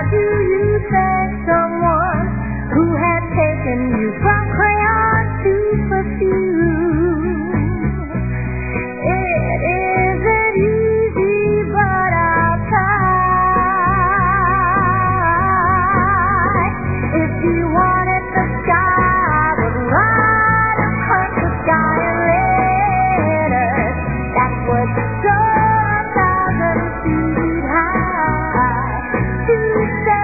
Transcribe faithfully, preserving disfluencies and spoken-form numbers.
do you thank someone who has taken you from crayon to perfume? It isn't easy, but I'll try. If you wanted the sky, I would write across the sky in letters that would soar a thousand feet high to say